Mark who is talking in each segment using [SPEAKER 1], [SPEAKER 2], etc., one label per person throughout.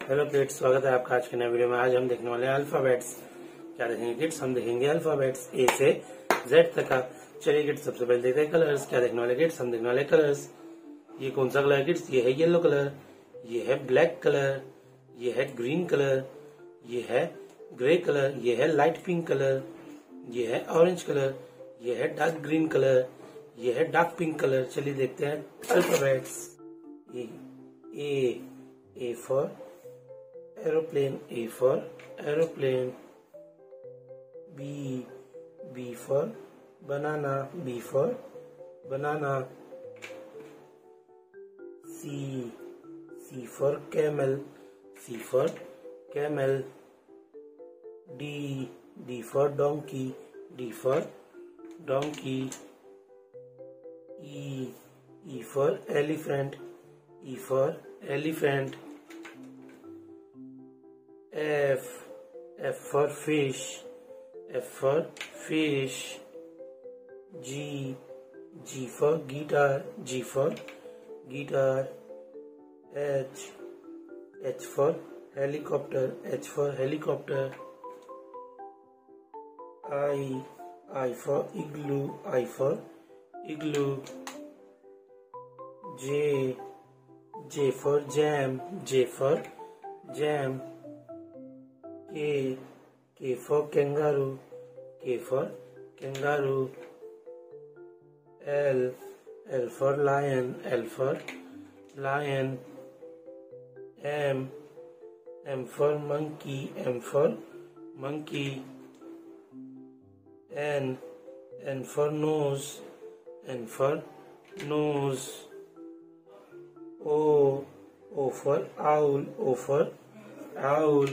[SPEAKER 1] Hello kids, स्वागत है आपका आज के नए वीडियो में। आज हम देखने वाले हैं अल्फाबेट्स। क्या देखेंगे किड्स? हम देखेंगे अल्फाबेट्स ए से जेड तक का। चलिए किड्स, सबसे पहले देखते हैं कलर्स। क्या देखने वाले किड्स? हम देखने वाले कलर्स। ये कौन सा कलर है किड्स? ये है येलो कलर, ये है ब्लैक कलर, ये है ग्रीन कलर, ये है ग्रे कलर, ये है लाइट पिंक कलर, ये है ऑरेंज कलर, ये है डार्क ग्रीन कलर, ये है डार्क पिंक कलर। चलिए देखते हैं alphabets. A for aeroplane, A for aeroplane. B for banana, B for banana. C for camel, C for camel. D for donkey, D for donkey. E for elephant, E for elephant. F for fish, F for fish. G for guitar, G for guitar. H for helicopter, H for helicopter. I for igloo, I for igloo. J for jam, J for jam. K for kangaroo, K for kangaroo. L for lion, L for lion. M for monkey, M for monkey. N for nose, N for nose. O for owl, O for owl.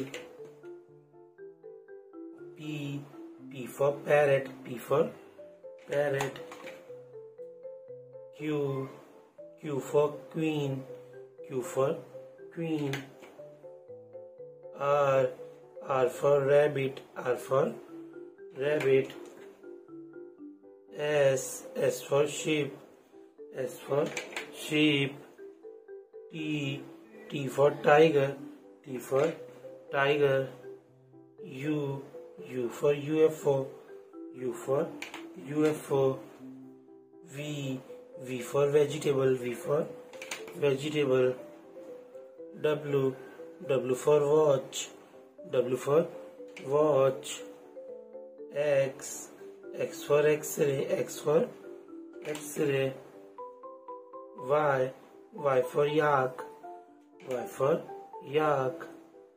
[SPEAKER 1] P for parrot, P for parrot. Q for queen, Q for queen. R for rabbit, R for rabbit. S for sheep, S for sheep. T for tiger, T for tiger. U for UFO, U for UFO. V for vegetable, V for vegetable. W for watch, W for watch. X for X-ray, X for X-ray. Y for yak, Y for yak.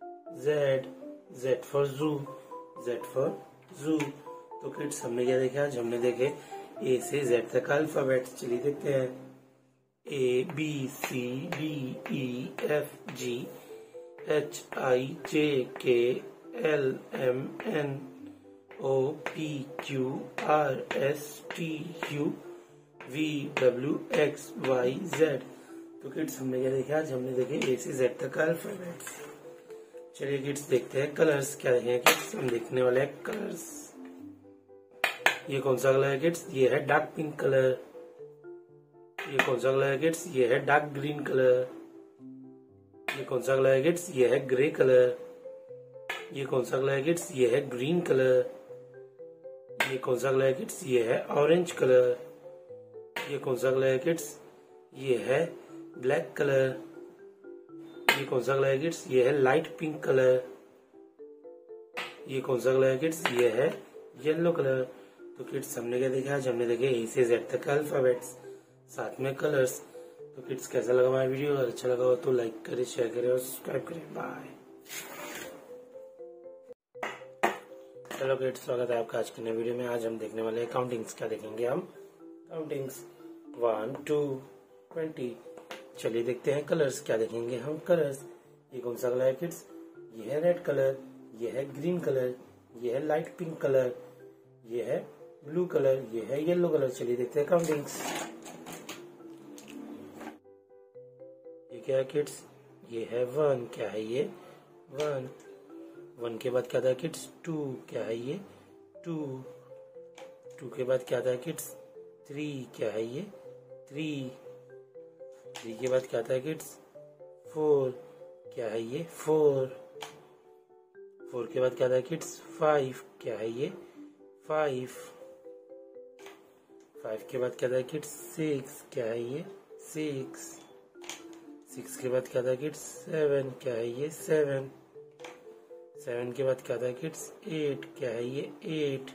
[SPEAKER 1] Z for zoo, Z for zoo. तो kids, हमने क्या देखा? आज हमने देखे ए से Z तक alphabet. चलिए देखते हैं। A B C D E F G H I J K L M N O P Q R S T U V W X Y Z। तो किड्स, हमने क्या देखा? आज हमने देखे ए से जेड तक अल्फाबेट्स। चलिए किड्स, देखते हैं कलर्स। क्या देखेंगे किड्स? हम देखने वाले हैं कलर्स। ये कौन सा कलर है किड्स? ये है डार्क पिंक कलर। ये कौन सा कलर है किड्स? ये है डार्क ग्रीन कलर। ये कौन सा कलर है किड्स? ये है ग्रे कलर। ये कौन सा कलर है किड्स? ये है ग्रीन कलर। ये कौन सा कलर है किड्स? ये है ऑरेंज कलर। ये कौन सा कलर है किड्स? ये है ब्लैक कलर। ये कौन सा कलर है किड्स? ये है लाइट पिंक कलर। ये कौन सा कलर है किड्स? ये है येलो कलर। तो किड्स, हमने क्या देखा? आज हमने देखे ए से जेड तक अल्फाबेट्स, साथ में कलर्स। तो किड्स, कैसा लगा हमारा वीडियो? अगर अच्छा लगा हो तो लाइक करें, शेयर करें और सब्सक्राइब करें। बाय। हेलो किड्स, स्वागत है आपका आज के नए वीडियो में। आज हम देखने वाले हैं काउंटिंग्स। क्या देखेंगे हम? काउंटिंग्स 1 2 20। चलिए देखते हैं कलर्स। क्या देखेंगे हम? कलर्स। ये कौन सा कलर है किड्स? ये है रेड कलर, ये है ग्रीन कलर, ये है लाइट पिंक कलर, ये है ब्लू कलर, ये है येलो कलर। चलिए देखते हैं काउंटिंग्स। ये क्या है किड्स? ये है 1। क्या है ये? 1। 1 के बाद क्या था किड्स? 2। क्या है ये? 2। 2 के बाद क्या था किड्स? 3। क्या है ये? 3। 3 के बाद क्या था किड्स? 4। क्या है ये? 4। 4 के बाद क्या आता है किड्स? 5। क्या है ये? 5। 5 के बाद क्या आता है किड्स? 6। क्या है ये? 6। 6 के बाद क्या आता है किड्स? 7। क्या है ये? 7। 7 के बाद क्या आता है किड्स? 8। क्या है ये? 8।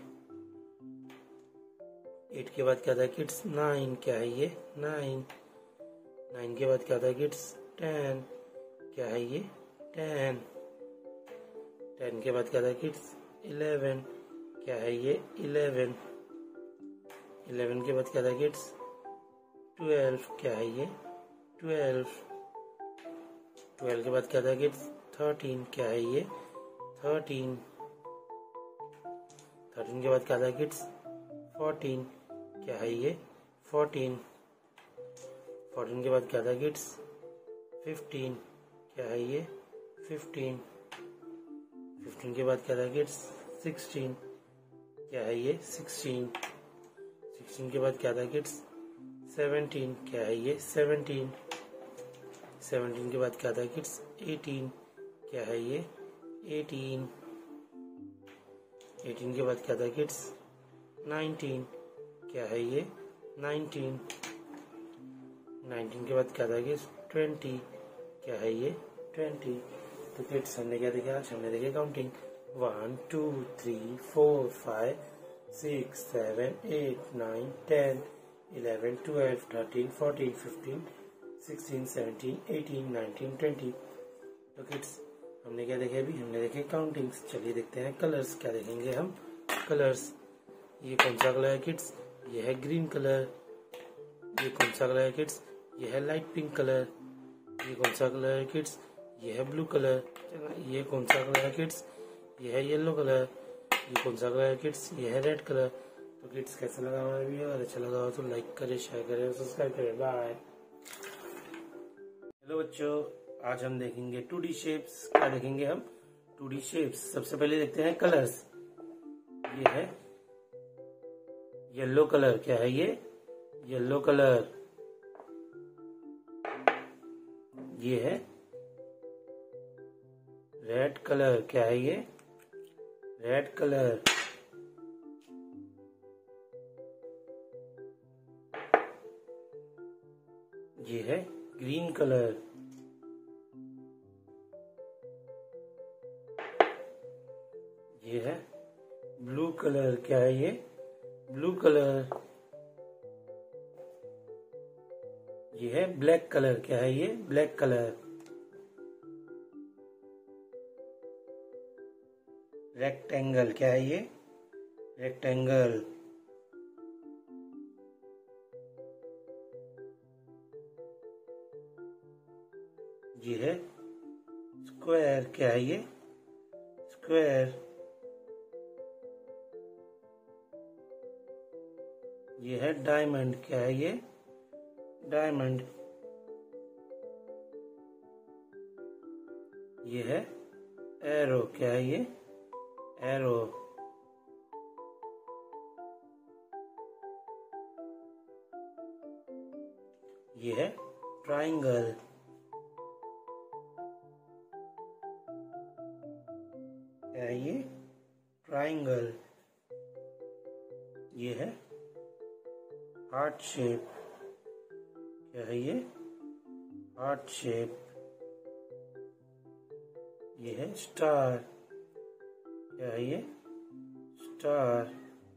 [SPEAKER 1] 8 के बाद क्या आता है किड्स? 9। क्या है ये? 9। 9 के बाद क्या आता है किड्स? 10। क्या है ये? 10। 10 के बाद क्या आता है किड्स? 11। क्या है ये? 11। 11 के बाद क्या आता है किड्स? 12। क्या है ये? 12। 12 के बाद क्या आता है किड्स? 13। क्या है ये? 13। 13 के बाद क्या आता है किड्स? 14। क्या है ये? 14। 14 के बाद क्या आता है किड्स? 15। क्या है ये? 15। 15 के बाद क्या आता है किड्स? 16। क्या है ये? 16। 16 के बाद क्या आता है किड्स? 17। क्या है ये? 17। 17 के बाद क्या आता है किड्स? 18। क्या है ये? 18। 18 के बाद क्या आता है किड्स? 19। क्या है ये? 19। 19 के बाद क्या आता है किड्स? 20। क्या है ये? 20। तो किड्स हमने क्या देखा? आज हमने देखे काउंटिंग 1 2 3 4 5 6 7 8 9 10 11 12 13 14 15 16 17 18 19 20। तो किड्स हमने क्या देखे? अभी हमने देखे काउंटिंग्स। चलिए देखते हैं कलर्स। क्या देखेंगे हम? कलर्स। ये कौन सा कलर है किड्स? ये है ग्रीन कलर। ये कौन सा कलर है किड्स? ये है लाइट पिंक कलर। ये कौन सा कलर है किड्स? ये है ब्लू कलर। ये कौन सा कलर है किड्स? ये है येलो कलर। ये कौन सा कलर है किड्स? ये है रेड कलर। तो किड्स कैसा लगा हमारा वीडियो? अगर अच्छा लगा हो तो लाइक करें, शेयर करें और सब्सक्राइब करें। बाय। हेलो बच्चों, आज हम देखेंगे 2D शेप्स। क्या देखेंगे हम? 2D shapes. सबसे पहले देखते हैं कलर्स। ये है येलो कलर। क्या है ये? Yellow colour. ये है रेड कलर। क्या है ये? Red colour. ये है ग्रीन कलर। ये है ब्लू कलर। क्या है ये? Blue colour. ये है ब्लैक कलर। क्या है ये? Black colour. रेक्टेंगल। क्या है ये? रेक्टेंगल। ये है स्क्वायर। क्या है ये? स्क्वायर। ये है डायमंड। क्या है ये? डायमंड। ये है एरो। क्या है ये? एरो। ये है ट्राइंगल। क्या है ये? ट्राइंगल। ये है हार्ट शेप। क्या है ये? Heart shape. ये है स्टार। क्या है ये? स्टार।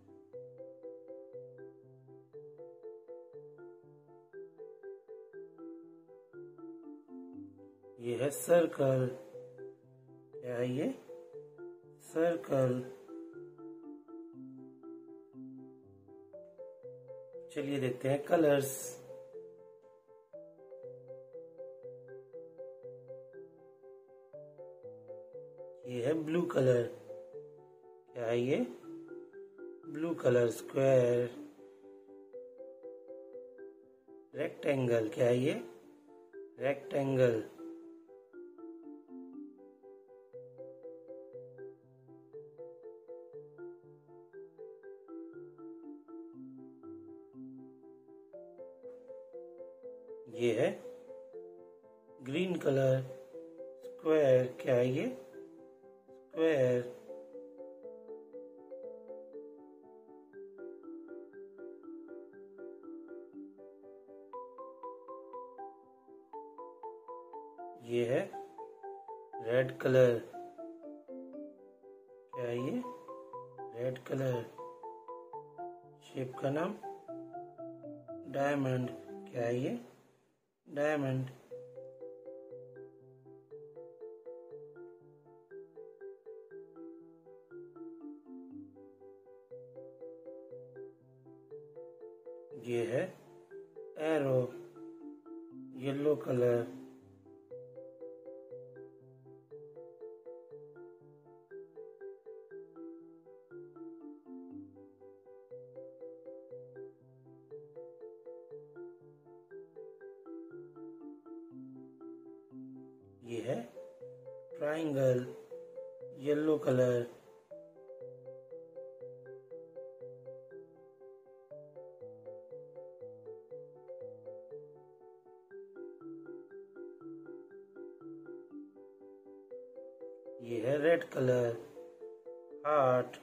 [SPEAKER 1] ये है सर्कल। क्या है ये? सर्कल। चलिए देखते हैं कलर्स। ये है ब्लू कलर। क्या है ये? Blue colour. स्क्वायर। रेक्टेंगल। क्या है ये? रेक्टेंगल। ये है ग्रीन कलर। स्क्वायर क्या है ये? स्क्वायर। ये है रेड कलर, क्या है ये? Red colour. शेप का नाम डायमंड, क्या है ये? डायमंड। ये है एरो, येलो कलर। ये है ट्राइंगल, येलो कलर। ये है रेड कलर, हार्ट।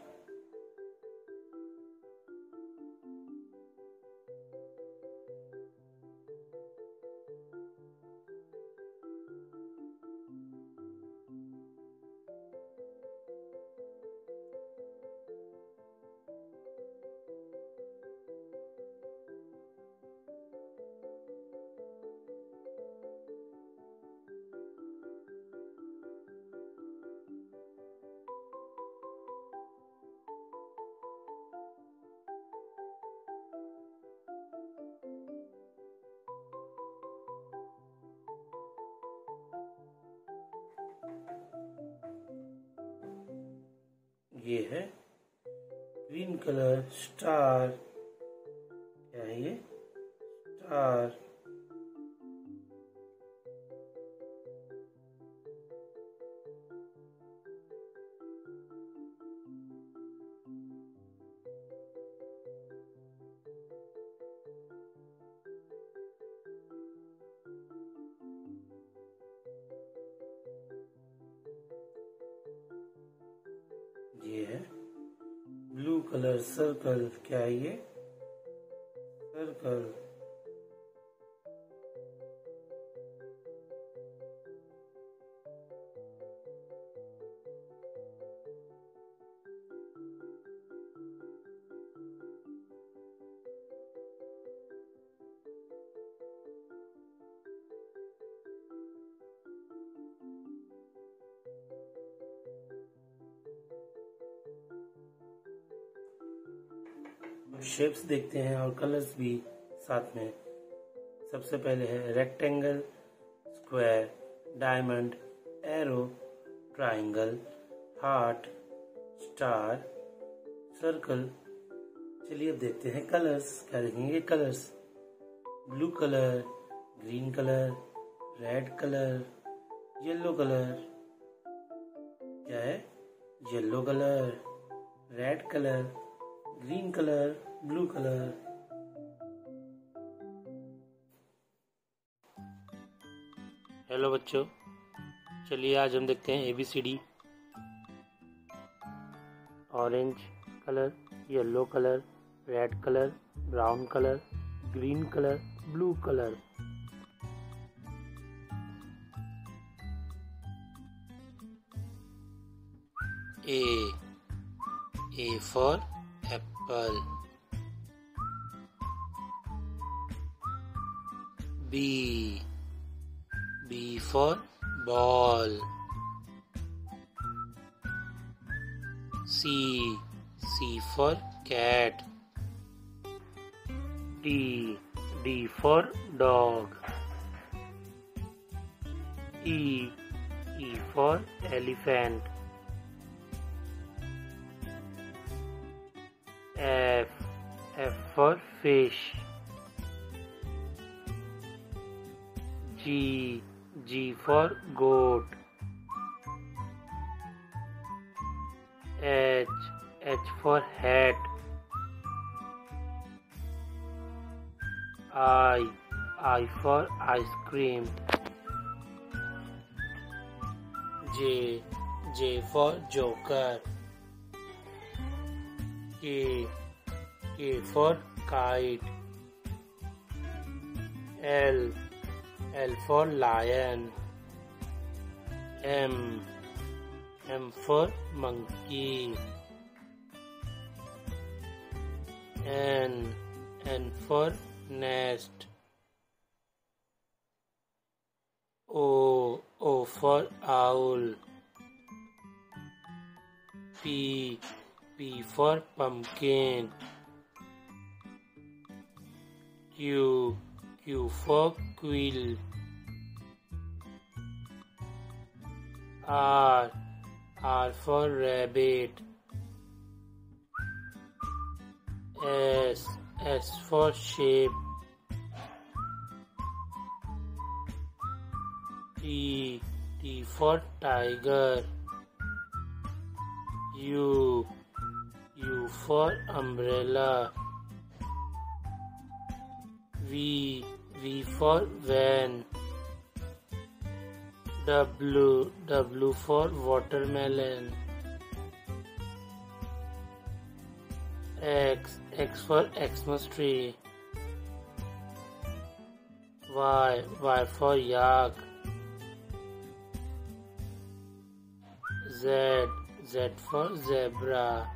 [SPEAKER 1] ये है ग्रीन कलर, स्टार। क्या है ये? स्टार। ये है ब्लू कलर, सर्कल। क्या है ये? सर्कल। शेप्स देखते हैं और कलर्स भी साथ में। सबसे पहले है rectangle, square, diamond, arrow, triangle, heart, star, circle. चलिए अब देखते हैं कलर्स। क्या देखेंगे? Colours blue colour, green colour, red colour, yellow colour. क्या है? Yellow colour, red colour, green colour, blue colour. Hello बच्चों, चलिए आज हम देखते हैं ABCD। Orange colour, yellow colour, red colour, brown colour, green colour, blue colour. A for apple. B for ball. C for cat. D for dog. E for elephant. F for fish. G for goat. H for hat. I for ice cream. J for joker. K for kite. L for lion. M for monkey. N for nest. O for owl. P for pumpkin. Q for quill. R for rabbit. S for sheep. T for tiger. U for umbrella. V for van. W for watermelon. X for Xmas tree. Y for yak. Z for zebra.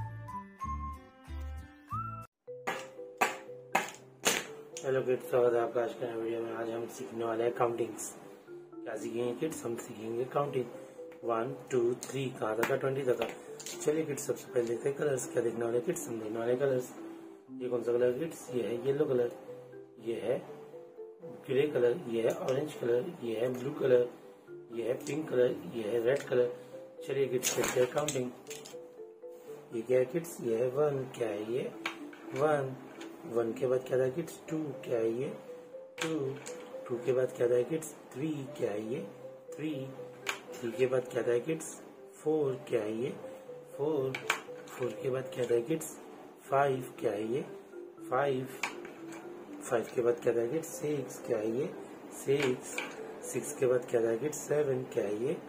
[SPEAKER 1] Hello kids, स्वागत है आपका आज के video में। आज हम सीखने वाले हैं काउंटिंग्स। क्या सीखेंगे किड्स? हम सीखेंगे काउंटिंग 1 2 3 कहाँ तक 20 तक। चलिए किड्स, सबसे पहले देखते हैं कलर्स। क्या देखने वाले किड्स? हम देखने वाले कलर्स। ये कौन सा कलर किड्स? ये है येलो कलर, ये है ग्रे कलर, ये है ऑरेंज कलर, ये है ब्लू कलर, ये है पिंक कलर, ये है रेड कलर। चलिए किड्स देखते हैं काउंटिंग। ये क्या है किड्स? ये है 1। क्या है ये? 1 के बाद क्या था किड्स? 2। क्या है ये? 2 के बाद क्या था किड्स? 3। क्या है ये? 3 के बाद क्या था किड्स? 4। क्या है ये? 4 के बाद क्या था किड्स? 5। क्या है ये? 5 के बाद क्या था किड्स? 6। क्या है ये? 6 के बाद क्या था किड्स? 7। क्या है ये?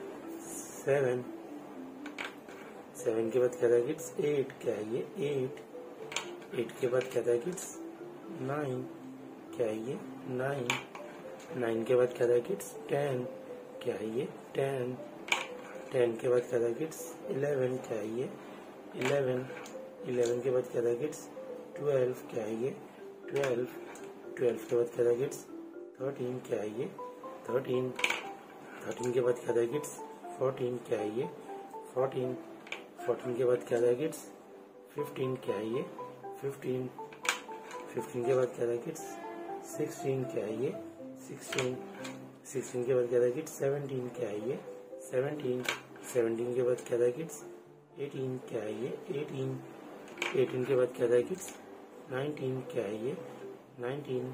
[SPEAKER 1] 7 के बाद क्या था किड्स? 8। क्या है ये? 8 के बाद क्या था किड्स? 9। क्या है ये? 9 के बाद क्या था किड्स? 10। क्या है ये? 10 के बाद क्या था किड्स? 11। क्या है ये? 11 के बाद क्या था किड्स? 12। क्या है ये? 12 के बाद क्या था किड्स? 13। क्या है ये? 13 के बाद क्या था किड्स? 14। क्या है ये? 14 के बाद क्या था किड्स? 15। क्या है ये? 15 के बाद क्या था किड्स? 16। क्या है ये? 16 के बाद क्या था किड्स? 17। क्या है ये? 17 के बाद क्या था किड्स? 18। क्या है ये? 18 के बाद क्या था किड्स? 19। क्या है ये? 19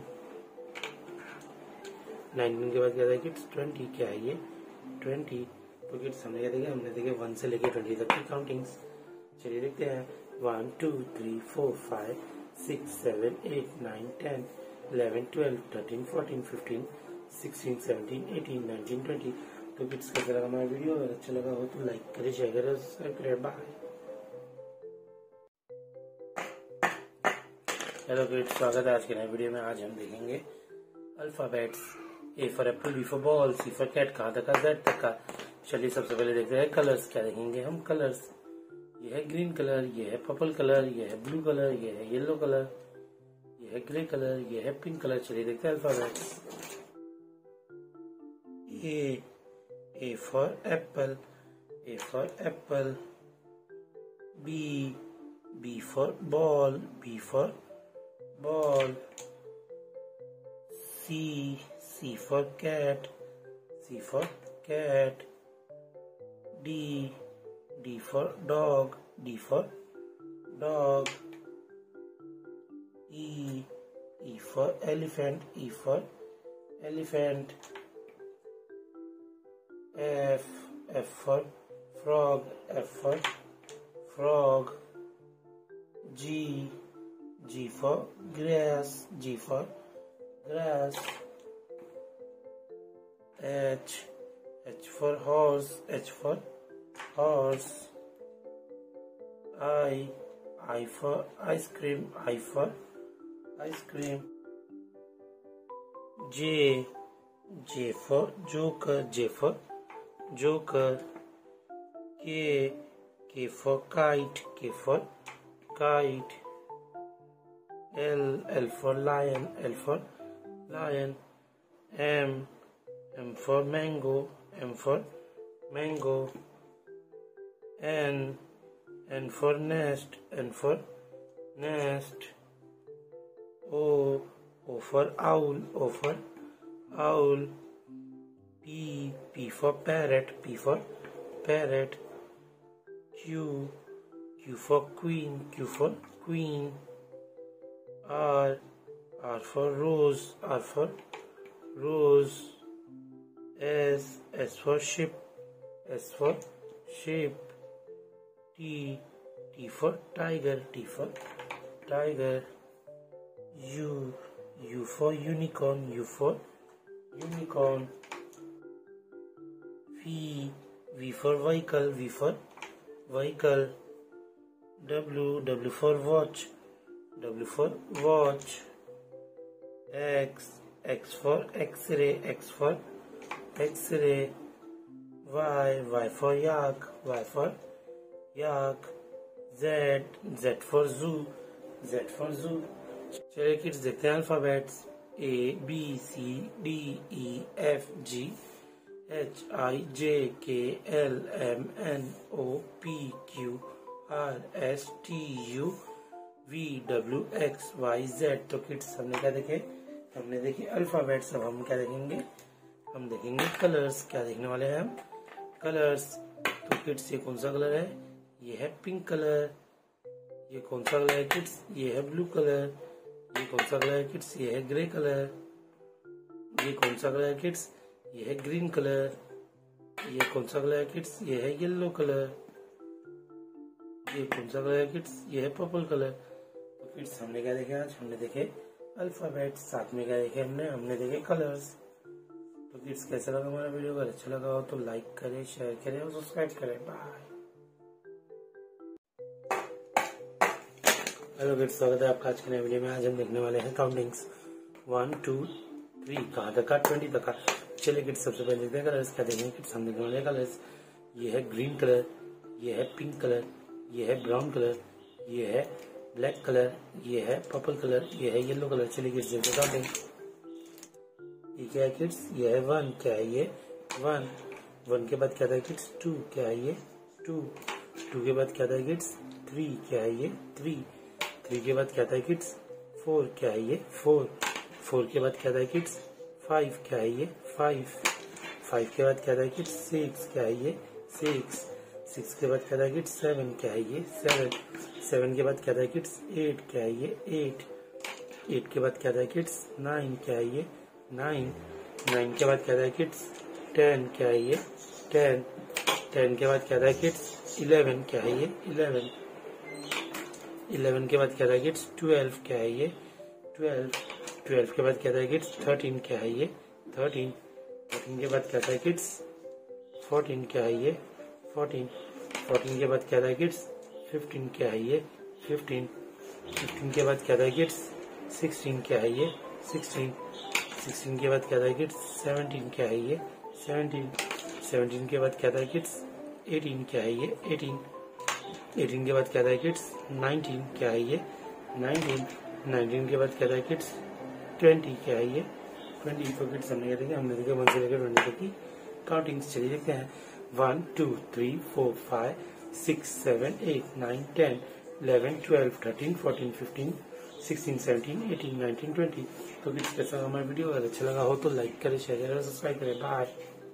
[SPEAKER 1] के बाद क्या था किड्स? 20। क्या है ये? 20। तो किड्स हमने क्या देखे? हमने देखे 1 से लेके 20 तक की काउंटिंग्स। चलिए देखते हैं। 1 2 3 4 5 6 7 8 9 10 11 12 13 14 15 16 17 18 19 20। तो किड्स कैसा लगा हमारा वीडियो? अगर अच्छा लगा हो तो लाइक करें, शेयर करें, सब्सक्राइब करें। बाय। हेलो किड्स, स्वागत है आज के नए वीडियो में। आज हम देखेंगे alphabets. A for apple, B for ball, C for cat, कहाँ तक का? जेड तक का। चलिए सबसे पहले देखते हैं कलर्स। क्या देखेंगे हम? कलर्स। ये है ग्रीन कलर, ये है पर्पल कलर, ये है ब्लू कलर, ये है येलो कलर, ये है ग्रे कलर, ये है पिंक कलर। चलिए देखते हैं alphabet. A for apple, B for ball, C for cat, D for dog, E for elephant, F for frog, G for grass, H H for horse, H for horse. I for ice cream, I for ice cream. J for joker, J for joker. K for kite, K for kite. L for lion, L for lion. M for mango, M for mango. N for nest, N for nest. O for owl, O for owl. P for parrot, P for parrot. Q for queen, Q for queen. R for rose, R for rose. S for ship, S for sheep. T for tiger, T for tiger. U for unicorn, U for unicorn. V for vehicle, V for vehicle. W for watch, W for watch. X for X-ray, X for X-ray. Y for yak, Y for yak. Z for zoo, Z for zoo. चलिए kids देखते हैं alphabets A B C D E F G H I J K L M N O P Q R S T U V W X Y Z। तो kids हमने क्या देखे? हमने देखे alphabets. अब हम क्या देखेंगे? हम देखेंगे कलर्स। क्या देखने वाले हैं हम? कलर्स। तो किड्स ये कौन सा कलर है? ये है पिंक कलर। ये कौन सा कलर है किड्स? ये है ब्लू कलर। ये कौन सा कलर है किड्स? ये है ग्रे कलर। ये कौन सा कलर है किड्स? ये है ग्रीन कलर। ये कौन सा कलर है किड्स? ये है येलो कलर। ये कौन सा कलर है किड्स? ये है पर्पल कलर। तो किड्स हमने क्या देखे आज? हमने देखे अल्फाबेट्स। साथ में क्या देखे हमने देखे कलर्स। तो किड्स कैसा लगा हमारा वीडियो? अगर अच्छा लगा हो तो लाइक करें, शेयर करें और सब्सक्राइब करें। बाय। हेलो किड्स, स्वागत है आपका आज के नए वीडियो में। आज हम देखने वाले हैं काउंटिंग्स 1 2 3 कहाँ तक का 20 तक का। चलिए किड्स सबसे पहले देखते हैं कलर्स। क्या देखेंगे किड्स? हम देखने वाले कलर्स। ये है ग्रीन कलर, ये है पिंक कलर, ये है ब्राउन कलर, ये है ब्लैक कलर, ये है पर्पल कलर, ये है येलो कलर। चलिए किड्स देखते हैं काउंटिंग। ये क्या है किड्स? ये है 1। क्या है ये? 1 के बाद क्या था किड्स? 2। क्या है ये? 2 के बाद क्या था किड्स? 3। क्या है ये? 3 के बाद क्या था किड्स? 4। क्या है ये? 4 के बाद क्या था किड्स? 5। क्या है ये? 5 के बाद क्या था किड्स? 6। क्या है ये? 6 के बाद क्या था किड्स? 7। क्या है ये? 7 के बाद क्या था किड्स? 8। क्या है ये? 8 के बाद क्या था किड्स? 9। क्या है ये? 9 के बाद क्या था किड्स? 10। क्या है ये? 10 के बाद क्या था किड्स? 11। क्या है ये? 11 के बाद क्या था किड्स? 12। क्या है ये? 12 के बाद क्या था किड्स? 13। क्या है ये? 13 के बाद क्या था किड्स? 14। क्या है ये? 14 के बाद क्या था किड्स? 15। क्या है ये? 15 के बाद क्या था किड्स? 16। क्या है ये? 16 के बाद क्या था किड्स? 17। क्या है ये? 17 के बाद क्या था किड्स? 18। क्या है ये? 18 के बाद क्या था किड्स? 19। क्या है ये? 19 के बाद क्या था किड्स? 20। क्या है ये? 20 को किड्स हमने क्या देखे? हमने देखे 1 से लेकर 20 तक की काउंटिंग्स। चलिए देखते हैं 1 2 3 4 5 6 7 8 9 10 11 12 13 14 15 16 17 18 19 20। तो किड्स कैसा हमारा वीडियो? अगर अच्छा लगा हो तो लाइक करें, शेयर करें, सब्सक्राइब करें। बाय।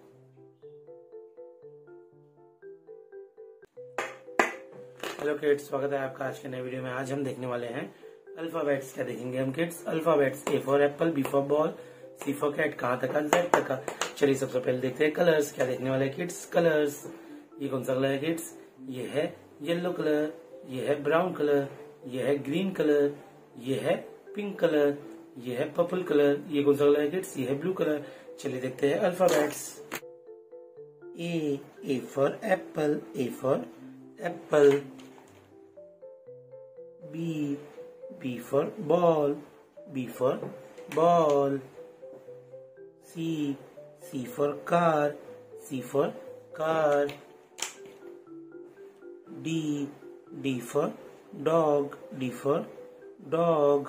[SPEAKER 1] हेलो किड्स, स्वागत है आपका आज के नए वीडियो में। आज हम देखने वाले हैं अल्फाबेट्स। क्या देखेंगे हम kids? Alphabets. A for apple, B for ball, C for cat, कहाँ तक का? Z तक का। चलिए सबसे पहले देखते हैं कलर्स। क्या देखने वाले किड्स? कलर्स। ये कौन सा कलर है किड्स? ये है येलो कलर, ये है ब्राउन कलर, ये है ग्रीन कलर, ये है पिंक कलर, ये है पर्पल कलर। ये कौन सा कलर है किड्स? ये है ब्लू कलर। चलिए देखते हैं alphabets. A for apple, A for apple. B for ball, B for ball. C for car, C for car. D for dog, D for dog.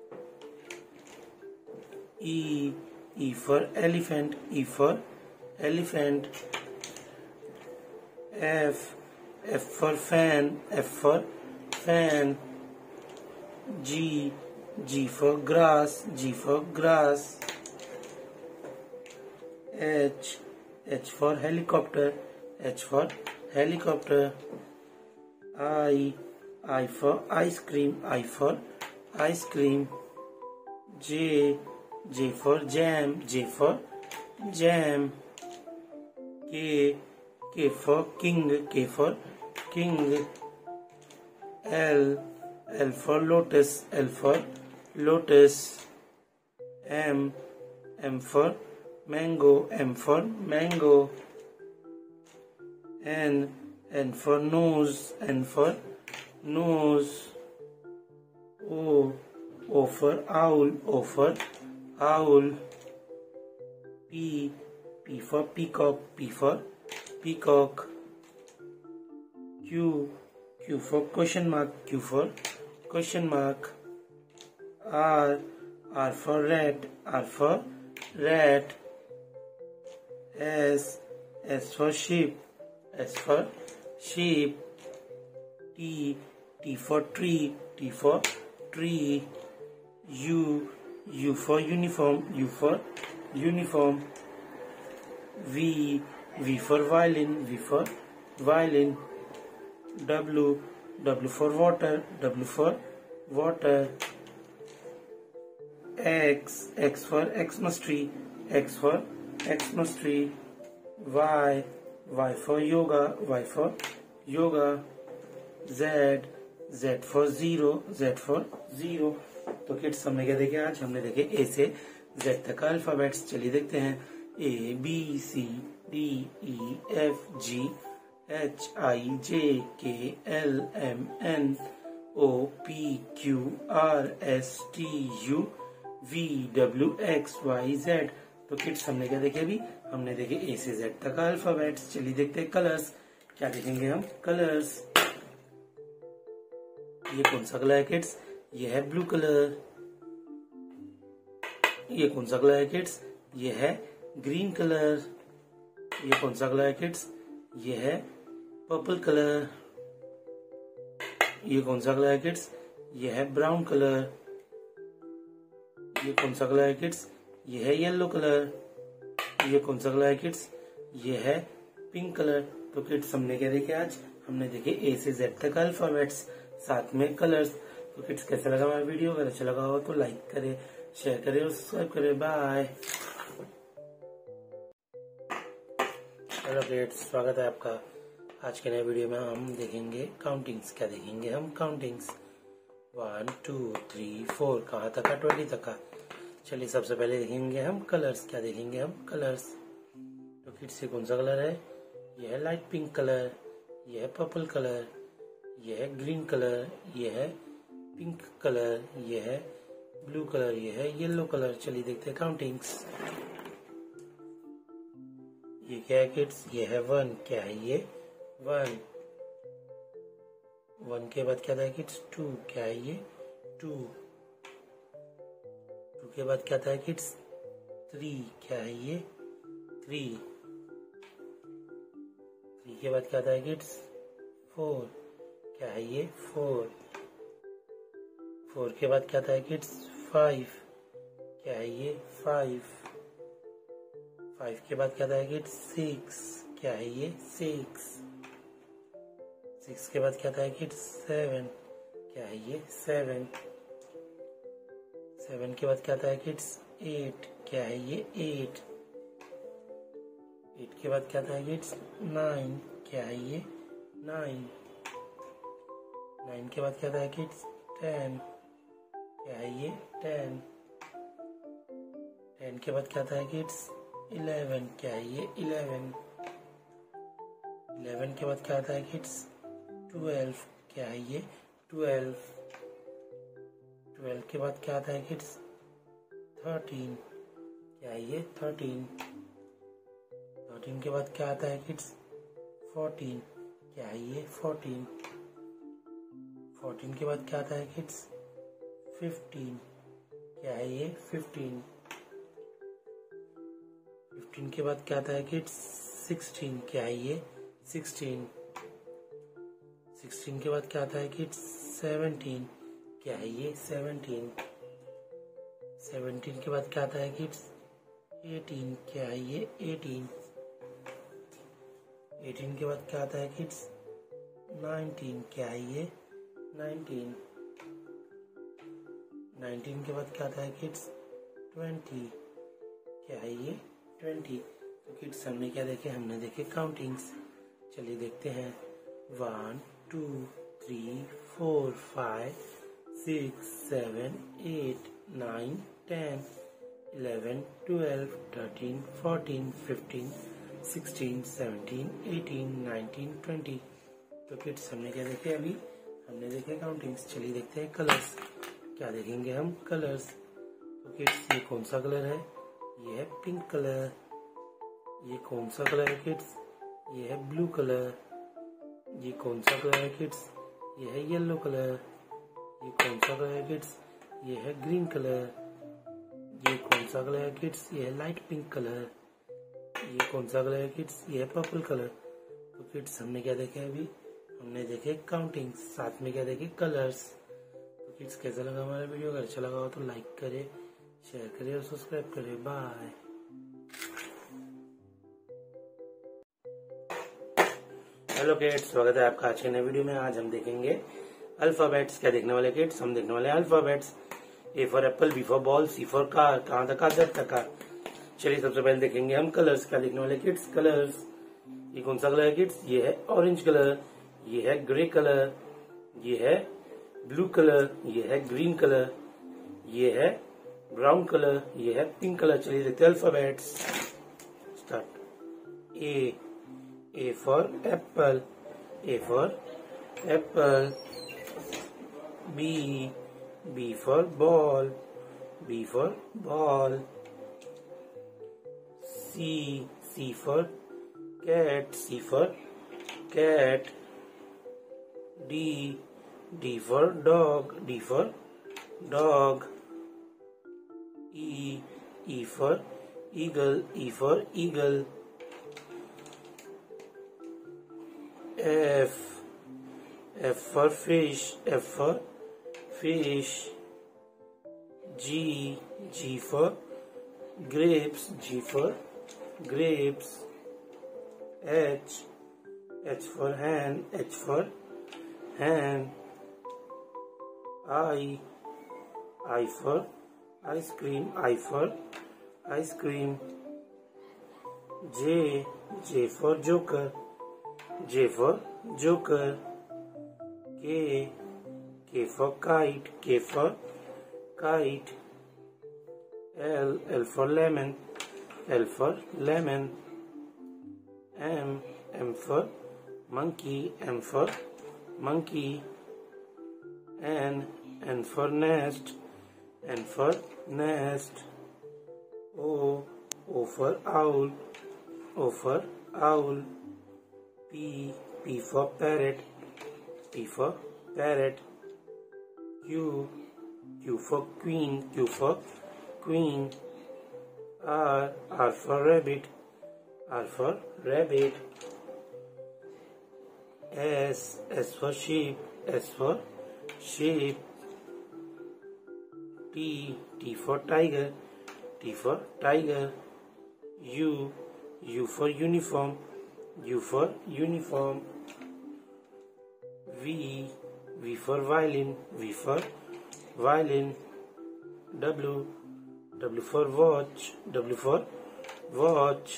[SPEAKER 1] E for elephant, E for elephant. F for fan, F for fan. G for grass, G for grass. H for helicopter, H for helicopter. I for ice cream, I for ice cream. J for jam, J for jam. K for king, K for king. L for lotus, L for lotus. M for mango, M for mango. N for nose, N for nose. O for owl, O for owl. P for peacock, P for peacock. Q for question mark, Q for question mark. R for rat, R for rat. S for sheep, S for sheep. T for tree, T for tree. U for uniform, U for uniform. V for violin, V for violin. W for water, W for water. X for Xmas tree, X for Xmas tree. Y for yoga, Y for yoga. Z for zero, Z for zero. तो kids हमने क्या देखे? आज हमने देखे ए से Z तक का अल्फाबेट्स। चलिए देखते हैं। A B C D E F G H I J K L M N O P Q R S T U V W X Y Z। तो किड्स हमने क्या देखे? अभी हमने देखे ए से जेड तक का अल्फाबेट्स। चलिए देखते हैं कलर्स। क्या देखेंगे हम? कलर्स। ये कौन सा कलर है किड्स? ये है ब्लू कलर। ये कौन सा कलर है किड्स? ये है ग्रीन कलर। ये कौन सा कलर है किड्स? ये है पर्पल कलर। ये कौन सा कलर है किड्स? ये है ब्राउन कलर। ये कौन सा कलर है किड्स? ये है येलो कलर। ये कौन सा कलर है किड्स? ये है पिंक कलर। तो किड्स हमने क्या देखे आज? हमने देखे ए से जेड तक अल्फाबेट्स साथ में कलर्स। तो किड्स कैसा लगा हमारा वीडियो? अगर अच्छा लगा हो तो लाइक करें, शेयर करें और सब्सक्राइब करें। बाय। हेलो किड्स, स्वागत है आपका। आज के नए वीडियो में हम देखेंगे काउंटिंग्स। क्या देखेंगे हम? काउंटिंग्स। 1 2 3 4 कहाँ तक का? 20 तक का। चलिए सबसे पहले देखेंगे हम कलर्स। क्या देखेंगे हम? कलर्स। तो किड्स ये कौन सा कलर है? यह है लाइट पिंक कलर। यह है पर्पल कलर। यह है ग्रीन कलर। यह है पिंक कलर। यह है ब्लू कलर। यह है येलो कलर। चलिए देखते हैं काउंटिंग्स। ये क्या है किड्स? ये है 1। क्या है ये? 1। 1 के बाद क्या था किड्स? 2। क्या है ये? 2। 2 के बाद क्या था किड्स? 3। क्या है ये? 3। 3 के बाद क्या था किड्स? 4। क्या है ये? 4। 4 के बाद क्या था किड्स? 5। क्या है ये? 5। 5 के बाद क्या था किड्स? 6। क्या है ये? 6। 6 के बाद क्या था किड्स? 7। क्या है ये? 7। 7 के बाद क्या था किड्स? 8। क्या है ये? 8। 8 के बाद क्या था किड्स? 9। क्या है ये? 9। 9 के बाद क्या था किड्स? 10। क्या है ये? 10। 10 के बाद क्या था किड्स? 11। क्या है ये? 11। 11 के बाद क्या आता है किड्स? 12। क्या है ये? 12। 12 के बाद क्या आता है किड्स? 13। क्या है ये? 13। 13 के बाद क्या आता है किड्स? 14। क्या है ये? 14। 14 के बाद क्या आता है किड्स? 15। क्या है ये? 15। 15 के बाद क्या आता है किड्स? 16। क्या है ये? 16। 16 के बाद क्या आता है किड्स? 17। क्या है ये? 17। 17 के बाद क्या आता है किड्स? 18। क्या है ये? 18। 18 के बाद क्या आता है किड्स? 19। क्या है ये? 19। 19 के बाद क्या आता है किड्स? 20। क्या है ये? 20। तो किड्स हमने क्या देखे? हमने देखे काउंटिंग्स। चलिए देखते हैं। 1 2 3 4 5 6 7 8 9 10 11 12 13 14 15 16 17 18 19 20। तो किड्स हमने क्या देखे? अभी हमने देखे काउंटिंग्स। चलिए देखते हैं कलर्स। क्या देखेंगे हम? कलर्स। तो किड्स ये कौन सा कलर है? ये है पिंक कलर। ये कौन सा कलर है किड्स? ये है ब्लू कलर। ये कौन सा कलर है किड्स? ये है येलो कलर। ये कौन सा कलर है किड्स? ये है ग्रीन कलर। ये कौन सा कलर है किड्स? ये है लाइट पिंक कलर। ये कौन सा कलर है किड्स? ये है पर्पल कलर। तो किड्स हमने क्या देखे अभी? हमने देखे काउंटिंग, साथ में क्या देखे? कलर्स। तो किड्स कैसा लगा हमारा वीडियो? अगर अच्छा लगा हो तो लाइक करे, शेयर करे और सब्सक्राइब करे। बाय। हेलो किड्स, स्वागत है आपका आज के नए वीडियो में। आज हम देखेंगे अल्फाबेट्स। क्या देखने वाले किड्स? हम देखने वाले alphabets. A for apple, B for ball, C for car, कहाँ तक आ जेड तक। चलिए सबसे पहले देखेंगे हम कलर्स। क्या देखने वाले किड्स? कलर्स। ये कौन सा कलर है किड्स? ये है ऑरेंज कलर। ये है ग्रे कलर। ये है ब्लू कलर। ये है ग्रीन कलर। ये है ब्राउन कलर। ये है पिंक कलर। चलिए देखते हैं alphabets. Start. A for apple. A for apple. B for ball. B for ball. C for cat. C for cat. D for dog. D for dog. E for eagle. E for eagle. F for fish. F for fish. G for grapes. G for grapes. H for hen. H for hen. I for ice cream. I for ice cream. J for joker. J for joker. K for kite. K for kite. L for lemon. L for lemon. M for monkey. M for monkey. N for nest. N for nest. O for owl. O for owl. P for parrot. P for parrot. Q for queen. Q for queen. R for rabbit. R for rabbit. S for sheep. S for sheep. T for tiger. T for tiger. U for uniform. U for uniform. V for violin. V for violin. W for watch. W for watch.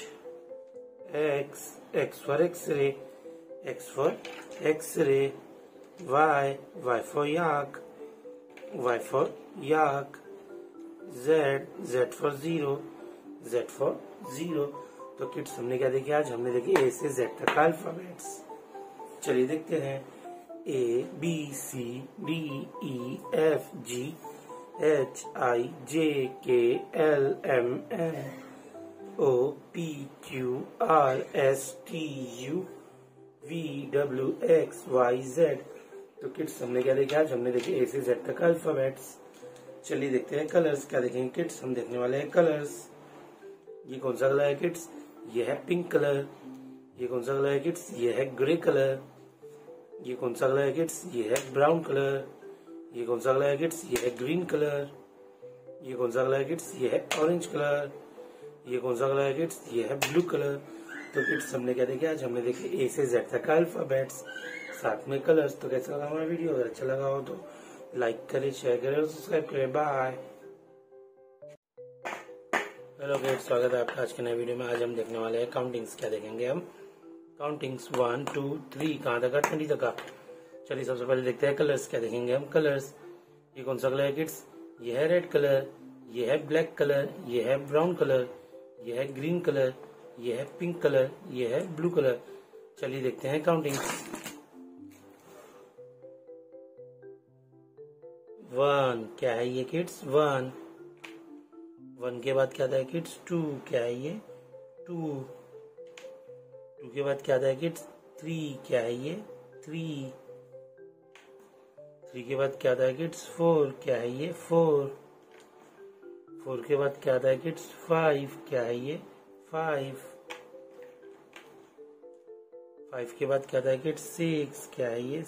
[SPEAKER 1] X for X-ray. X for X-ray. Y for yak. Y for yak. Z for zero. Z for zero. तो kids हमने क्या देखे आज? हमने देखे ए से Z तक का अल्फाबेट्स। चलिए देखते हैं। A B C D E F G H I J K L M N O P Q R S T U V W X Y Z. तो किड्स हमने क्या देखे आज? हमने देखे ए से जेड तक अल्फाबेट्स। चलिए देखते हैं कलर्स। क्या देखेंगे किड्स? हम देखने वाले हैं कलर्स। ये कौन सा कलर है किड्स? ये है पिंक कलर। ये कौन सा कलर है किड्स? ये है ग्रे कलर। ये कौन सा कलर है किड्स? ये है ब्राउन कलर। ये कौन सा कलर है किड्स? ये है ग्रीन कलर। ये कौन सा कलर है किड्स? ये है ऑरेंज कलर। ये कौन सा कलर है किड्स? ये है ब्लू कलर। तो किड्स हमने क्या देखे आज? हमने देखे ए से जेड तक अल्फाबेट्स साथ में कलर्स। तो कैसा लगा हमारा वीडियो? अगर अच्छा लगा हो तो लाइक करें, शेयर करें और सब्सक्राइब करें। बाय। हेलो गाइस, स्वागत है आपका आज के नए वीडियो में। आज हम देखने वाले हैं काउंटिंग्स। क्या देखेंगे हम? काउंटिंग्स 1 2 3 कहाँ तक? 20 तक का। चलिए सबसे पहले देखते हैं कलर्स। क्या देखेंगे हम? कलर्स। ये कौन सा कलर है किड्स? ये है रेड कलर। ये है ब्लैक कलर। ये है ब्राउन कलर। ये है ग्रीन कलर। ये है पिंक कलर। ये है ब्लू कलर। चलिए देखते हैं काउंटिंग्स। 1 क्या है ये किड्स? 1 के बाद क्या आता है किड्स? 2 क्या है ये? 2 के बाद क्या आता है किड्स? 3 क्या है ये? 3 के बाद क्या आता है किड्स? 4 क्या है ये? 4 के बाद क्या आता है किड्स? 5 क्या है ये? 5 के बाद क्या आता है किड्स? 6 क्या है ये?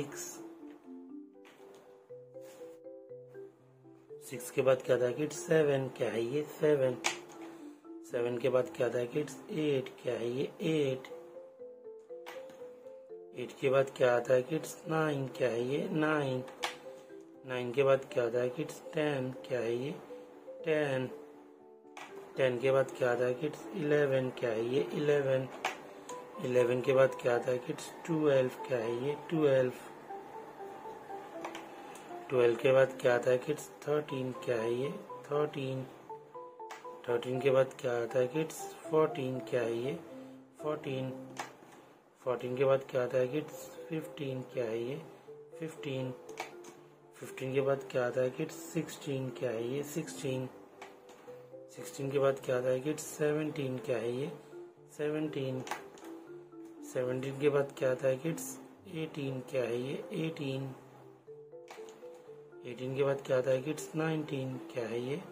[SPEAKER 1] 6 के बाद क्या आता है किड्स? 7 क्या है ये? 7 के बाद क्या आता है किड्स? 8 क्या है ये? 8 के बाद क्या आता है किड्स? 9 क्या है ये? 9 के बाद क्या आता है किड्स? 10 क्या है ये? 10 के बाद क्या आता है किड्स? 11 क्या है ये? 11 के बाद क्या आता है किड्स? 12 क्या है ये? 12 के बाद क्या आता है किड्स? 13 क्या है ये? 13 के बाद क्या आता है किड्स? 14 क्या है ये? 14 के बाद क्या आता है किड्स? 15 क्या है ये? 15 के बाद क्या आता है किड्स? 16 क्या है ये? 16 के बाद क्या आता है किड्स? 17 क्या है ये? 17 के बाद क्या आता है किड्स? 18 क्या है ये? 18 के बाद क्या आता है किड्स? 19 क्या है ये?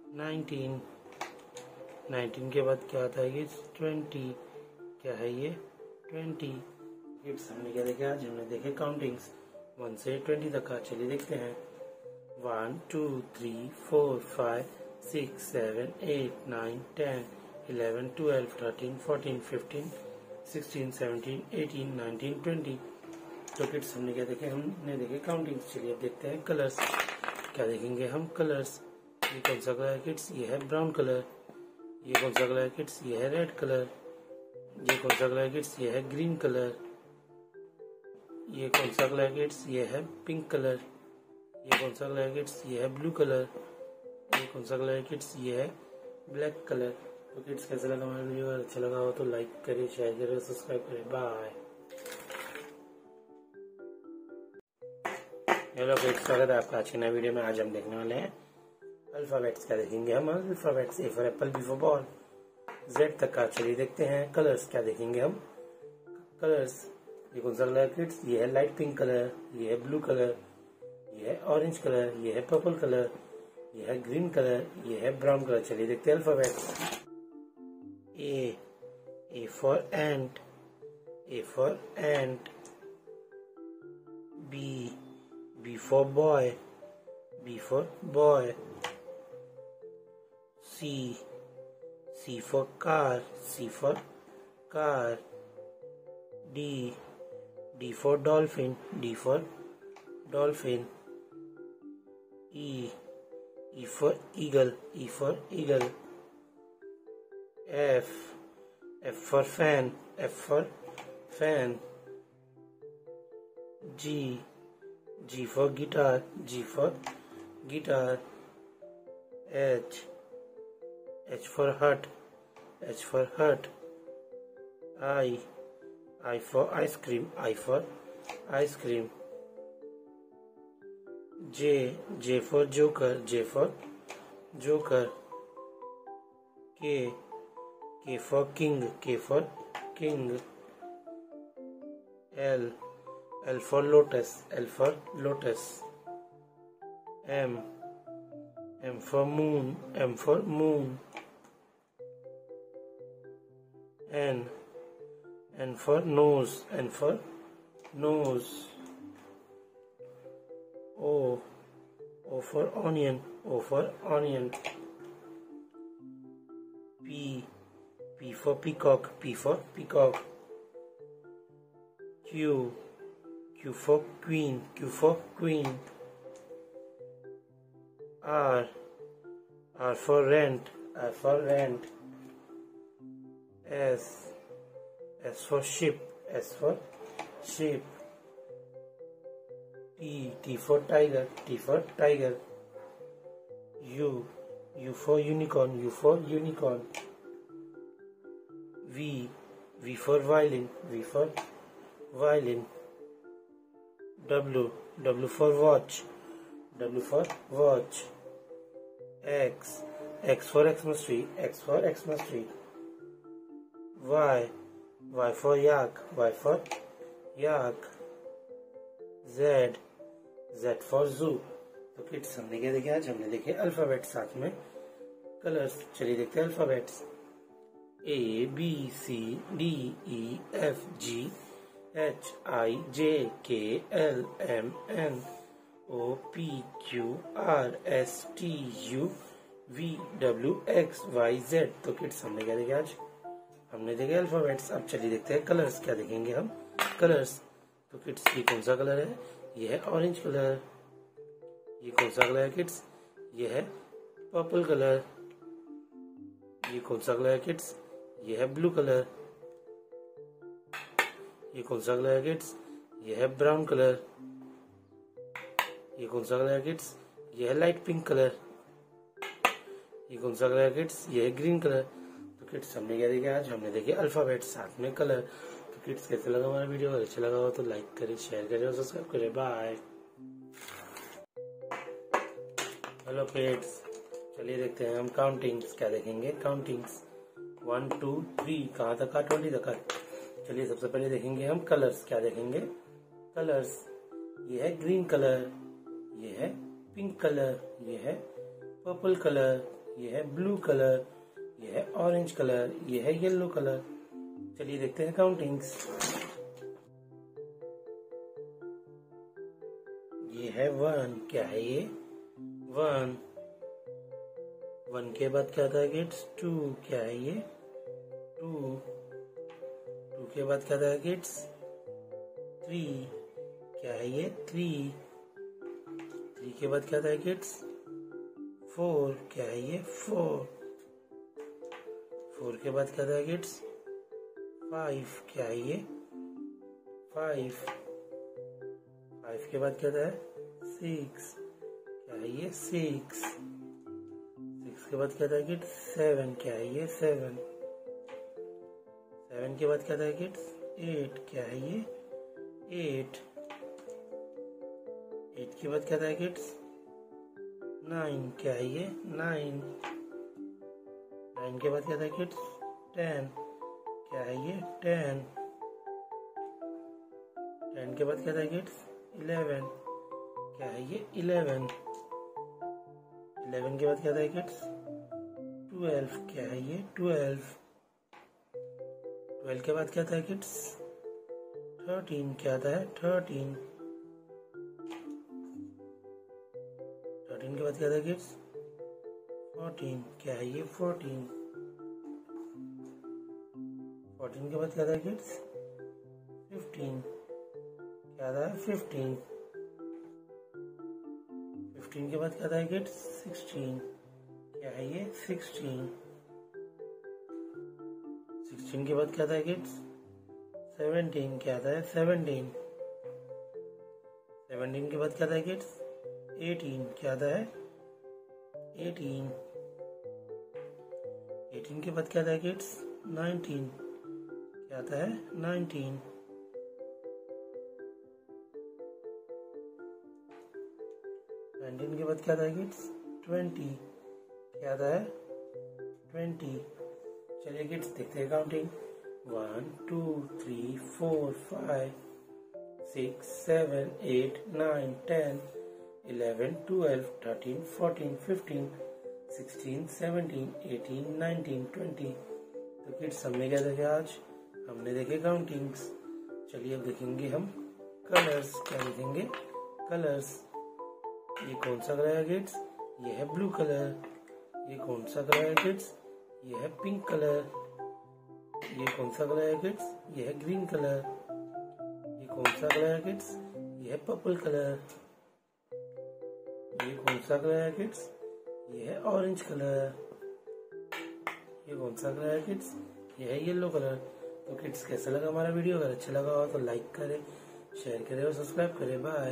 [SPEAKER 1] 19 के बाद क्या आता है किड्स? 20 क्या है ये? 20 किड्स हमने क्या देखे आज? हमने देखे काउंटिंग्स 1 से 20 तक का। चलिए देखते हैं। 1 2 3 4 5 6 7 8 9 10 11 12 13 14 15 16 17 18 19 20। तो किड्स हमने क्या देखे? हमने देखे काउंटिंग्स। चलिए अब देखते हैं कलर्स। क्या देखेंगे हम? कलर्स। ये कौन सा कलर है किड्स? ये है ब्राउन कलर। ये कौन सा कलर है किड्स? ये है रेड कलर। ये कौन सा कलर है किड्स? ये है ग्रीन कलर। ये कौन सा कलर है किड्स? ये है पिंक कलर। ये कौन सा कलर है किड्स? ये है ब्लू कलर। ये कौन सा कलर है किड्स? ये है ब्लैक कलर। तो किड्स कैसा लगा हमारा वीडियो? अगर अच्छा लगा हो तो लाइक करें, शेयर करें, सब्सक्राइब करें। बाय। हेलो किड्स, स्वागत है आपका आज के नए वीडियो में। आज हम देखने वाले हैं अल्फाबेट्स। क्या देखेंगे हम? Alphabets. A for apple, B for ball, Z तक का। चलिए देखते हैं कलर्स। क्या देखेंगे हम? कलर्स। ये कौन सा कलर है किड्स? ये है लाइट पिंक कलर। ये है ब्लू कलर। ये है ऑरेंज कलर। ये है पर्पल कलर। ये है ग्रीन कलर। ये है ब्राउन कलर। चलिए देखते हैं alphabets. A for ant. A for ant. B for boy. B for boy. C for car. C for car. D for dolphin. D for dolphin. E for eagle. E for eagle. F for fan. F for fan. G for guitar. G for guitar. H for hut. H for hut. I for ice cream. I for ice cream. J for joker. J for joker. K for king. K for king. L for lotus. L for lotus. M for moon. M for moon. N for nose. N for nose. O for onion. O for onion. P for peacock. P for peacock. Q for queen. Q for queen. R for rent. R for rent. S for ship. S for ship. T for tiger. T for tiger. U for unicorn. U for unicorn. V for violin. V for violin. W for watch. W for watch. X for Xmas tree. X for Xmas tree. Y for yak. Y for yak. Z for zoo. तो kids हमने क्या देखा? आज हमने देखे alphabet, साथ में colours. चलिए देखते हैं alphabets. A B C D E F G H I J K L M N O P Q R S T U V W X Y Z। तो किड्स हमने क्या देखा? आज हमने देखे अल्फाबेट्स। अब चलिए देखते हैं कलर्स। क्या देखेंगे हम? कलर्स। तो किड्स ये कौन सा कलर है? ये है ऑरेंज कलर। ये कौन सा कलर है किड्स? ये है पर्पल कलर। ये कौन सा कलर है किड्स? ये है ब्लू कलर। ये कौन सा कलर है किड्स? ये है ब्राउन कलर। ये कौन सा कलर है किड्स? ये है लाइट पिंक कलर। ये कौन सा कलर है किड्स? ये है ग्रीन कलर। तो किड्स हमने क्या देखा? आज हमने देखे अल्फाबेट, साथ में कलर। तो किड्स कैसे लगा हमारा वीडियो? अगर अच्छा लगा हो तो लाइक करें, शेयर करें और सब्सक्राइब करें। बाय। हेलो किड्स, चलिए देखते हैं हम काउंटिंग्स। क्या देखेंगे? काउंटिंग्स 1 2 3 कहाँ तक? 20 तक। चलिए सबसे पहले देखेंगे हम कलर्स। क्या देखेंगे? कलर्स। ये है ग्रीन कलर, ये है पिंक कलर, ये है पर्पल कलर, ये है ब्लू कलर, ये है ऑरेंज कलर, ये है येलो कलर। चलिए देखते हैं काउंटिंग्स। ये है 1। क्या है ये? 1 के बाद क्या था किड्स? 2। क्या है ये? 2 के बाद क्या था किड्स? 3। क्या है ये? 3 के बाद क्या था किड्स? 4। क्या है ये? 4 के बाद क्या था किड्स? 5। क्या है ये? 5 के बाद क्या था? 6। क्या है ये? 6 के बाद क्या था किड्स? 7। क्या है ये? 7 के बाद क्या था किड्स? 8। क्या है ये? 8 के बाद क्या था किड्स? 9। क्या है ये? 9 के बाद क्या था किड्स? 10। क्या है ये? 10 के बाद क्या था किड्स? 11। क्या है ये? 11 के बाद क्या था किड्स? 12। क्या है ये? 12 के बाद क्या था किड्स? 13। क्या था? 13 के बाद क्या था किड्स? 14। क्या है ये? 14 के बाद क्या था किड्स? 15। क्या था? 15 के बाद क्या था किड्स? 16। क्या है ये? 16 के बाद क्या था किड्स? 17। क्या था? 17 के बाद क्या था किड्स? 18। क्या था? 18 18 के बाद क्या आता है किड्स? 19। क्या आता है? 19। 19 के बाद क्या आता है किड्स? 20। क्या आता है? 20। चलिए किड्स देखते हैं काउंटिंग। 1 2 3 4 5 6 7 8 9 10 11 12 13 14 15 16 17 18 19 20। तो किड्स हमने क्या देखा आज? हमने देखे काउंटिंग्स। चलिए अब देखेंगे हम कलर्स। क्या देखेंगे? कलर्स। ये कौन सा कलर है किड्स? ये है ब्लू कलर। ये कौन सा कलर है किड्स? ये है पिंक कलर। ये कौन सा कलर है किड्स? ये है ग्रीन कलर। ये कौन सा कलर है किड्स? ये है पर्पल कलर। ये कौन सा कलर है किड्स? ये है ऑरेंज कलर। ये कौन सा कलर है किड्स? ये है येलो कलर। तो किड्स कैसा लगा हमारा वीडियो? अगर अच्छा लगा हो तो लाइक करें, शेयर करें और सब्सक्राइब करें। बाय।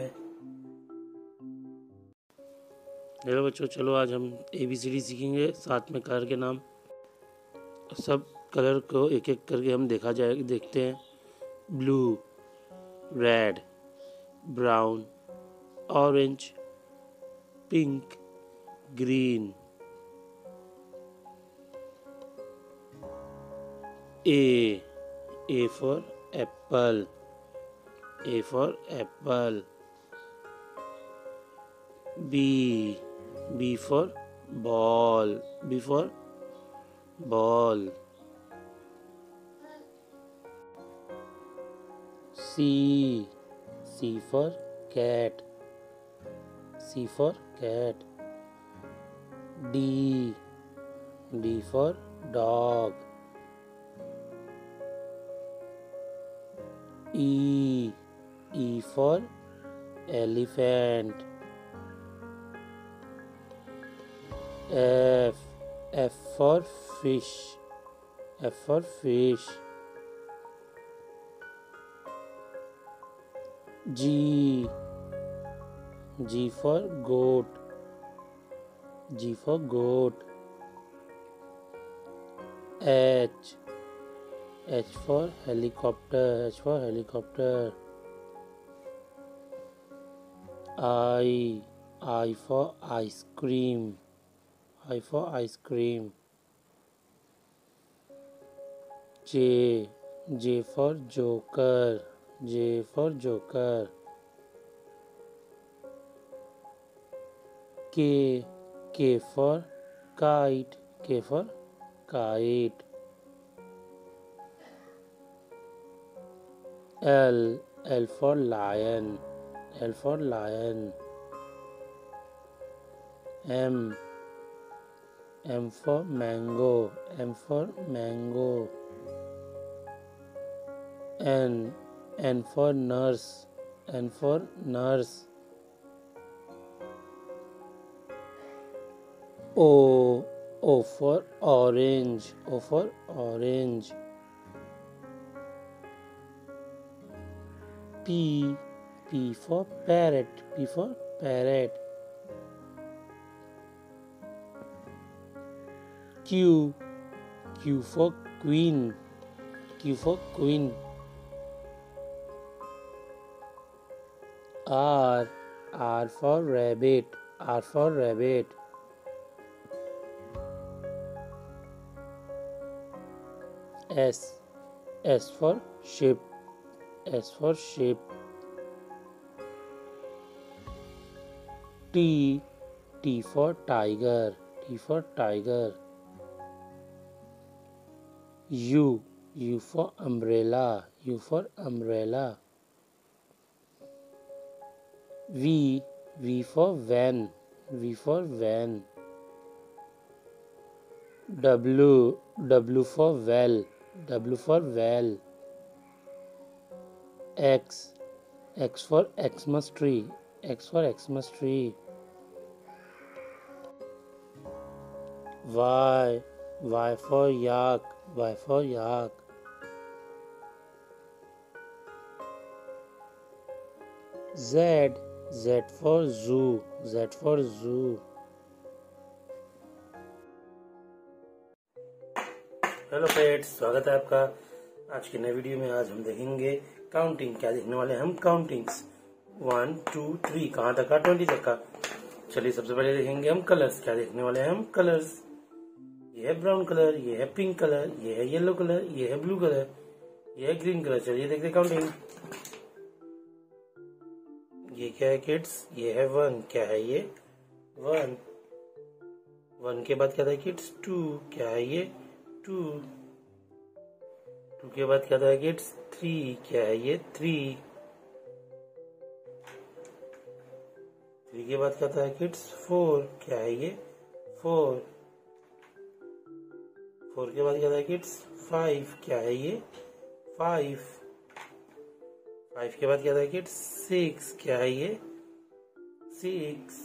[SPEAKER 1] हेलो बच्चों, चलो आज हम ABCD सीखेंगे, साथ में कलर के नाम। सब कलर को एक एक करके हम देखते हैं। Blue, red, brown, orange, pink, green. A for apple. A for apple. B for ball. B for ball. C for cat. C for cat. D for dog. E for elephant. F for fish. F for fish. G for goat. G for goat. H for helicopter. H for helicopter. I for ice cream. I for ice cream. J for joker. J for joker. K for kite. K for kite. L for lion. L for lion. M for mango. M for mango. N for nurse. N for nurse. O for orange. O for orange. P for parrot. P for parrot. Q for queen. Q for queen. R for rabbit. R for rabbit. S for sheep. S for sheep. T for tiger. T for tiger. U for umbrella. U for umbrella. V for van. V for van. W for well. W for well. X for Xmas tree. X for Xmas tree. Y for yak. Y for yak. Z for zoo. Z for zoo. Hello friends, स्वागत है आपका आज के नए video में। आज हम देखेंगे काउंटिंग। क्या देखने वाले हैं हम? काउंटिंग्स 1 2 3 कहाँ तक का? 20 तक का। चलिए सबसे पहले देखेंगे हम कलर्स। क्या देखने वाले हैं हम? कलर्स। ये है ब्राउन कलर, ये है पिंक कलर, ये है येलो कलर, ये है ब्लू कलर, ये है ग्रीन कलर। चलिए देखते काउंटिंग। ये क्या है किड्स? ये है 1। क्या है ये? 1। 1 के बाद क्या था किड्स? 2। क्या है ये? 2। 2 के बाद क्या था किड्स? 3। क्या है ये? 3। 3 के बाद क्या था किड्स? 4। क्या है ये? 4। 4 के बाद क्या था किड्स? 5। क्या है ये? 5। 5 के बाद क्या था किड्स? 6। क्या है ये? 6।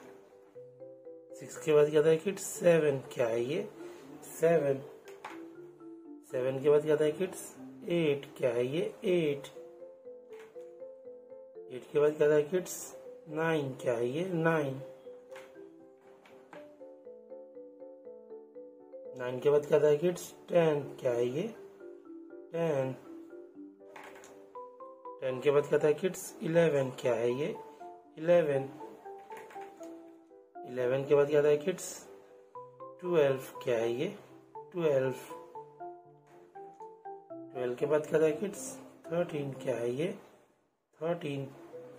[SPEAKER 1] 6 के बाद क्या था किड्स? 7। क्या है ये? 7। 7 के बाद क्या था किड्स? 8। क्या है ये? 8। 8 के बाद क्या था किड्स? 9। क्या है ये? 9। 9 के बाद क्या था किड्स? 10। क्या है ये? 10। 10 के बाद क्या था किड्स? 11। क्या है ये? 11। 11 के बाद क्या था किड्स? 12। क्या है ये? 12। 12 के बाद क्या था किड्स? 13। क्या है ये? 13।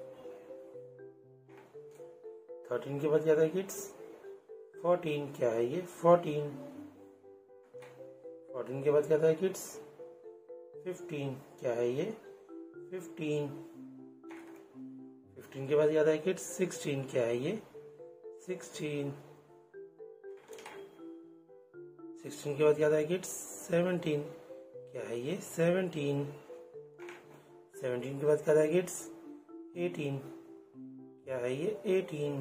[SPEAKER 1] 13 के बाद क्या था किड्स? 14। क्या है ये? 14। 14 के बाद क्या था किड्स? 15। क्या है ये? 15। 15 के बाद क्या था किड्स? 16। क्या है ये? 16। 16 के बाद क्या था किड्स? 17। क्या है ये? 17। 17 के बाद क्या था किड्स? 18। क्या है ये? 18।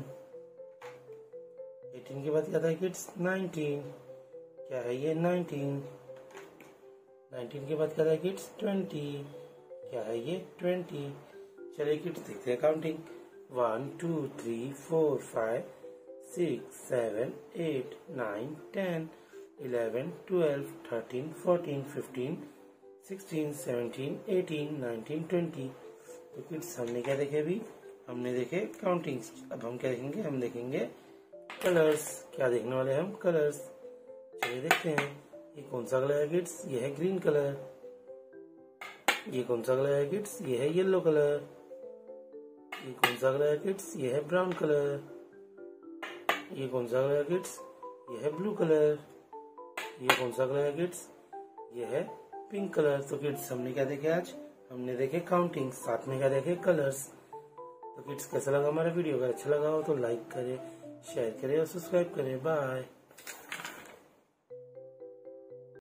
[SPEAKER 1] 18 के बाद क्या था किड्स? 19। क्या है ये? 19। 19 के बाद क्या था किड्स? 20। क्या है ये? 20। चलिए किड्स देखते हैं काउंटिंग। 1 2 3 4 5 6 7 8 9 10 11 12 13 14 15 16 17 18 19 20। तो किड्स हमने क्या देखे अभी? हमने देखे काउंटिंग्स। अब हम क्या देखेंगे? हम देखेंगे कलर्स। क्या देखने वाले हैं हम? कलर्स। चलिए देखते हैं। ये कौन सा कलर है किड्स? ये है ग्रीन कलर। ये कौन सा कलर है किड्स? ये है येलो कलर। ये कौन सा कलर है किड्स? ये है ब्राउन कलर। ये कौन सा कलर है किड्स? ये है ब्लू कलर। ये कौन सा कलर है किड्स? ये है पिंक कलर। तो किड्स हमने क्या देखे आज? हमने देखे काउंटिंग, साथ में क्या देखे? कलर्स। तो किड्स कैसा लगा हमारा वीडियो? अगर अच्छा लगा हो तो लाइक करें, शेयर करें और सब्सक्राइब करें। बाय।